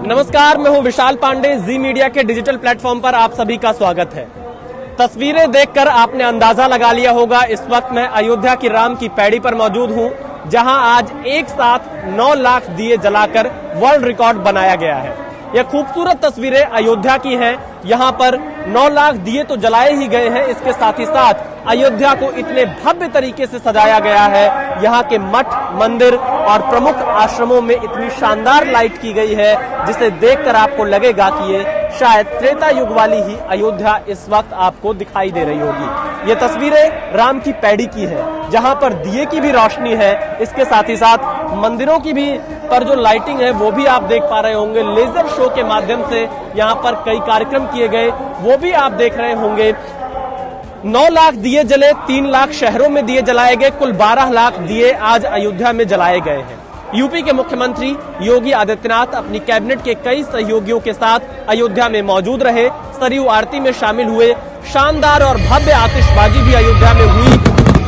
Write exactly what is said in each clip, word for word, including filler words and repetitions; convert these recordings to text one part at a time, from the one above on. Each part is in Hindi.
नमस्कार, मैं हूं विशाल पांडे। जी मीडिया के डिजिटल प्लेटफॉर्म पर आप सभी का स्वागत है। तस्वीरें देखकर आपने अंदाजा लगा लिया होगा, इस वक्त मैं अयोध्या की राम की पैड़ी पर मौजूद हूं, जहां आज एक साथ नौ लाख दिए जलाकर वर्ल्ड रिकॉर्ड बनाया गया है। यह खूबसूरत तस्वीरें अयोध्या की हैं। यहाँ पर नौ लाख दिए तो जलाए ही गए हैं, इसके साथ ही साथ अयोध्या को इतने भव्य तरीके से सजाया गया है। यहाँ के मठ, मंदिर और प्रमुख आश्रमों में इतनी शानदार लाइट की गई है, जिसे देखकर आपको लगेगा कि ये शायद त्रेता युग वाली ही अयोध्या इस वक्त आपको दिखाई दे रही होगी। ये तस्वीरें राम की पैड़ी की है, जहाँ पर दिए की भी रोशनी है, इसके साथ ही साथ मंदिरों की भी पर जो लाइटिंग है वो भी आप देख पा रहे होंगे। लेजर शो के माध्यम से यहाँ पर कई कार्यक्रम किए गए, वो भी आप देख रहे होंगे। नौ लाख दिए जले, तीन लाख शहरों में दिए जलाए गए, कुल बारह लाख दिए आज अयोध्या में जलाए गए हैं। यूपी के मुख्यमंत्री योगी आदित्यनाथ अपनी कैबिनेट के कई सहयोगियों के साथ अयोध्या में मौजूद रहे, सरयू आरती में शामिल हुए। शानदार और भव्य आतिशबाजी भी अयोध्या में हुई।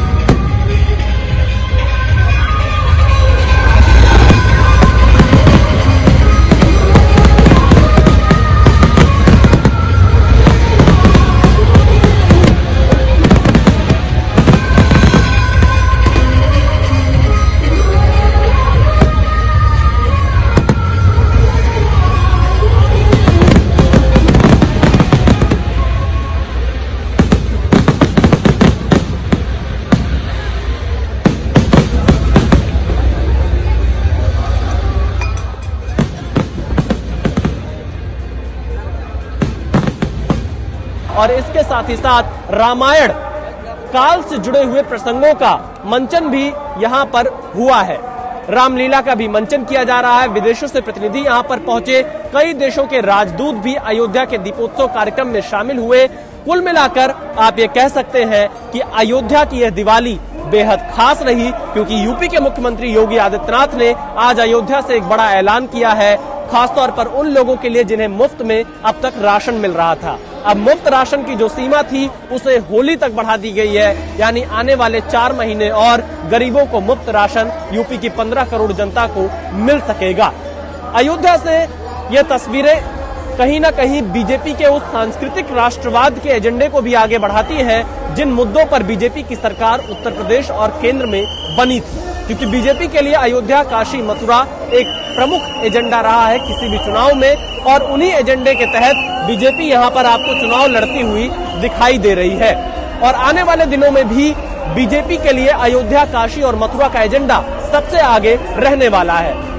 और इसके साथ ही साथ रामायण काल से जुड़े हुए प्रसंगों का मंचन भी यहाँ पर हुआ है। रामलीला का भी मंचन किया जा रहा है। विदेशों से प्रतिनिधि यहाँ पर पहुंचे, कई देशों के राजदूत भी अयोध्या के दीपोत्सव कार्यक्रम में शामिल हुए। कुल मिलाकर आप ये कह सकते हैं कि अयोध्या की यह दिवाली बेहद खास रही, क्योंकि यूपी के मुख्यमंत्री योगी आदित्यनाथ ने आज अयोध्या से एक बड़ा ऐलान किया है, खासतौर पर उन लोगों के लिए जिन्हें मुफ्त में अब तक राशन मिल रहा था। अब मुफ्त राशन की जो सीमा थी उसे होली तक बढ़ा दी गई है, यानी आने वाले चार महीने और गरीबों को मुफ्त राशन यूपी की पंद्रह करोड़ जनता को मिल सकेगा। अयोध्या से ये तस्वीरें कहीं ना कहीं बीजेपी के उस सांस्कृतिक राष्ट्रवाद के एजेंडे को भी आगे बढ़ाती हैं, जिन मुद्दों पर बीजेपी की सरकार उत्तर प्रदेश और केंद्र में बनी थी। क्योंकि बीजेपी के लिए अयोध्या, काशी, मथुरा एक प्रमुख एजेंडा रहा है किसी भी चुनाव में, और उन्हीं एजेंडे के तहत बीजेपी यहाँ पर आपको चुनाव लड़ती हुई दिखाई दे रही है। और आने वाले दिनों में भी बीजेपी के लिए अयोध्या, काशी और मथुरा का एजेंडा सबसे आगे रहने वाला है।